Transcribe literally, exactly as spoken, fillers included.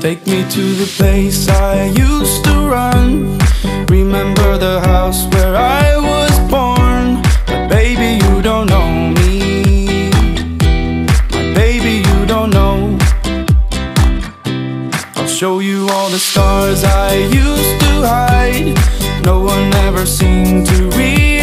Take me to the place I used to run. Remember the house where I was born. But baby, you don't know me. My baby, you don't know. I'll show you all the stars I used to hide. No one ever seemed to realize